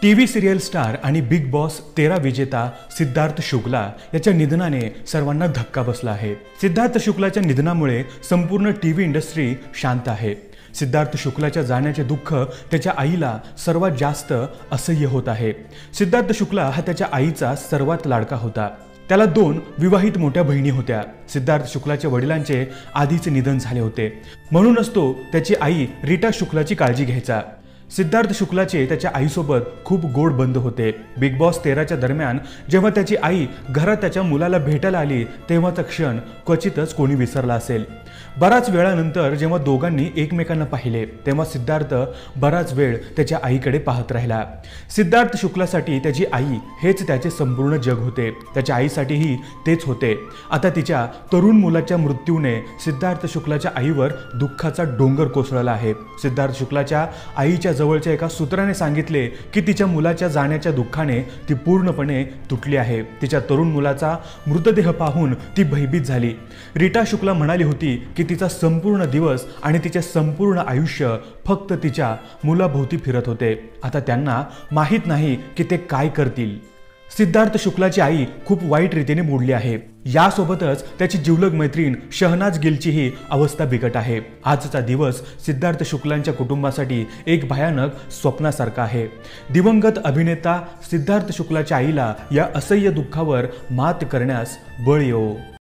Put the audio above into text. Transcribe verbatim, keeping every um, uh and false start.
TV serial star आणि Bigg Boss तेरा विजेता सिद्धार्थ शुक्ला याच्या निधनाने सर्वांना धक्का बसला आहे। सिद्धार्थ शुक्लाच्या निधनामुळे संपूर्ण टीव्ही इंडस्ट्री शांत आहे। सिद्धार्थ शुक्लाच्या जाण्याचे दुःख त्याच्या आईला सर्वात जास्त असह्य होत आहे। सिद्धार्थ शुक्ला हा त्याच्या आईचा सर्वात लाडका होता। त्याला दोन विवाहित मोठ्या बहिणी होत्या। सिद्धार्थ शुक्लाच्या वडिलांचे आधीच निधन झाले होते, म्हणूनच तो त्याची आई रीटा शुक्लाची काळजी घ्यायचा। सिद्धार्थ शुक्लाचे त्याच्या आईसोबत खूप गोड बंध होते। बिग बॉस तेराच्या दरम्यान जेव्हा त्याची आई घरात त्याच्या मुलाला भेटायला आली तेव्हाचा क्षण क्वचितच कोणी विसरला असेल। बराच वेळानंतर जेव्हा दोघांनी एकमेकांना पाहिले तेव्हा सिद्धार्थ बराच वेळ त्याच्या आईकडे पाहत राहिला। सिद्धार्थ शुक्लासाठी त्याची आई हेच त्याचे संपूर्ण जग होते। त्याच्या आईसाठीही तेच होते। आता तिच्या तरुण मुलाच्या मृत्यूने सिद्धार्थ शुक्लाच्या आईवर दुःखाचा डोंगर कोसळला आहे। सिद्धार्थ शुक्लाच्या आईच्या जवळच्या एका सूत्राने सांगितले की तिच्या मुलाच्या जाण्याच्या दुःखाने ती पूर्णपणे तुटली आहे। तिच्या तरुण मुलाचा मृतदेह पाहून ती भयभीत झाली। रीटा शुक्ला म्हणाली होती की तिचा संपूर्ण दिवस आणि तिचे संपूर्ण आयुष्य फक्त तिच्या मुलाभोवती फिरत होते। आता त्यांना माहित नाही की ते काय करतील। सिद्धार्थ शुक्लाची आई खूप वाईट रीतीने मोडली आहे। यासोबतच त्याची जिवलग मैत्रीण शहनाज गिलचीही अवस्था बिकट आहे। आजचा दिवस सिद्धार्थ शुक्लांच्या कुटुंबासाठी एक भयानक स्वप्नासारखा आहे। दिवंगत अभिनेता सिद्धार्थ शुक्लाच्या आईला या असह्य दुःखावर मात करण्यास बळ येवो।